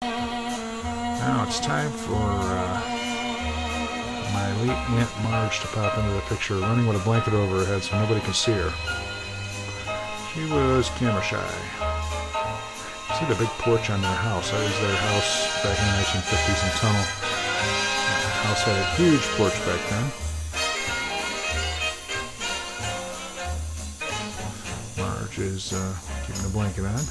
Now it's time for my late Aunt Marge to pop into the picture, running with a blanket over her head so nobody can see her. She was camera shy. See the big porch on their house. That was their house back in the 1950s in Tunnel. The house had a huge porch back then. Marge is keeping the blanket on.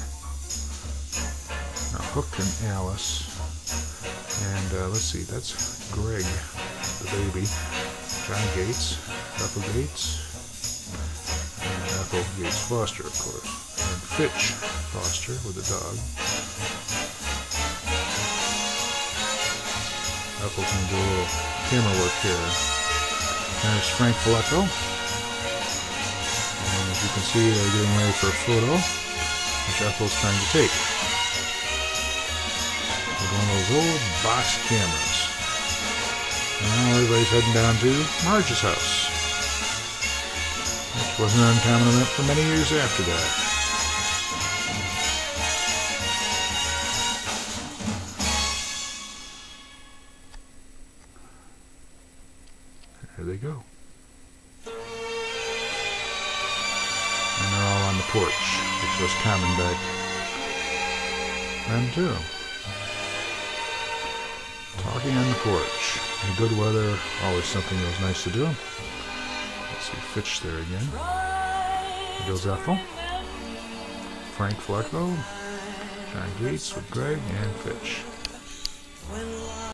Now Hook and Alice. And let's see, that's Greg, the baby. John Gates, Ethel Gates, and Ethel Gates Foster, of course. And Fitch Foster with the dog. Ethel's going to do a little camera work here. There's Frank Flecko. And as you can see, they're getting ready for a photo, which Ethel's trying to take. With one of those old box cameras. And now everybody's heading down to Marge's house, which was an uncommon event for many years after that. There they go. And they're all on the porch, which was common back then too. Talking on the porch. In the good weather, always something that was nice to do. Let's see Fitch there again. There goes Ethel. Frank Flecko. John Gates with Greg and Fitch.